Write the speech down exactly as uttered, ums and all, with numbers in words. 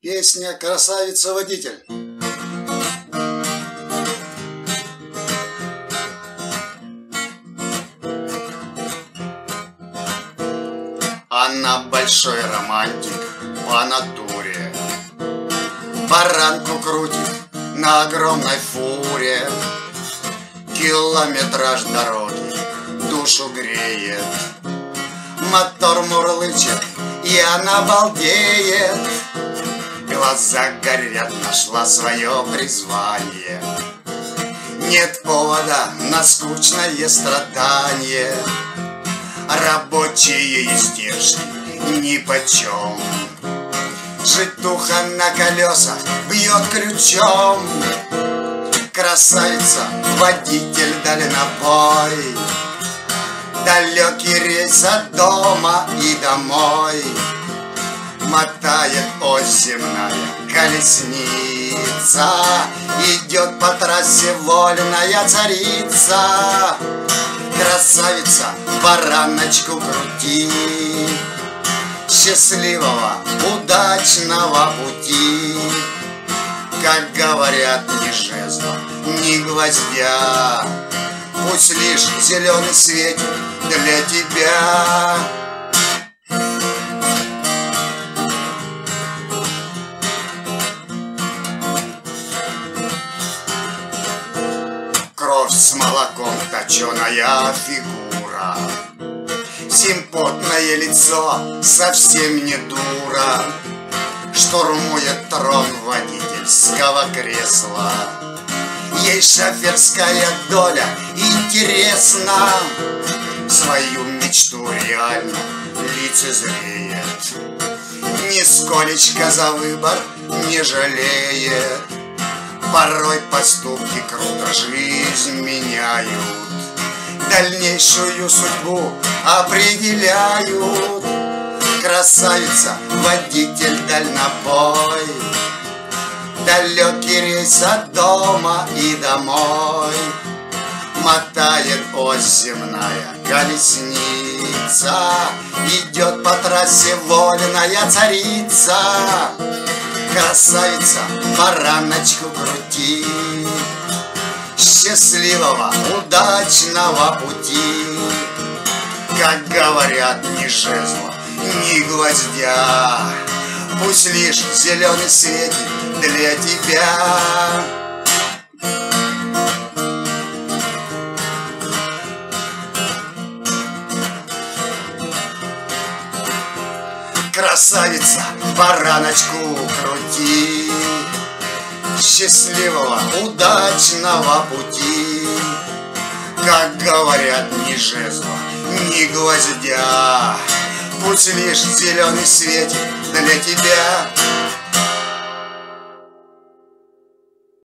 Песня «Красавица-водитель». Она большой романтик по натуре, баранку крутит на огромной фуре, километраж дороги душу греет, мотор мурлычет, и она балдеет. Глаза горят, нашла свое призвание, нет повода на скучное страдание. Рабочие издержки нипочем, житуха на колесах бьет ключом. Красавица, водитель дальнобой, далекий рейс от дома и домой. Мотает ось земная колесница, идет по трассе вольная царица. Красавица, бараночку крути, счастливого, удачного пути. Как говорят, ни жезла, ни гвоздя, пусть лишь зеленый светит для тебя. Кровь с молоком, точеная фигура, симпотное лицо, совсем не дура. Штурмует трон водительского кресла, ей шоферская доля интересна. Свою мечту реально лицезреет, нисколечко за выбор не жалеет. Порой поступки круто жизнь меняют, дальнейшую судьбу определяют. Красавица, водитель дальнобой, далекий рейс от дома и домой. Мотает ось земная колесница, идет по трассе вольная царица. Красавица, бараночку крути, счастливого, удачного пути. Как говорят, ни жезла, ни гвоздя, пусть лишь зеленый светит для тебя. Красавица, бараночку крути, счастливого, удачного пути. Как говорят, ни жезла, ни гвоздя, пусть лишь зеленый светит для тебя.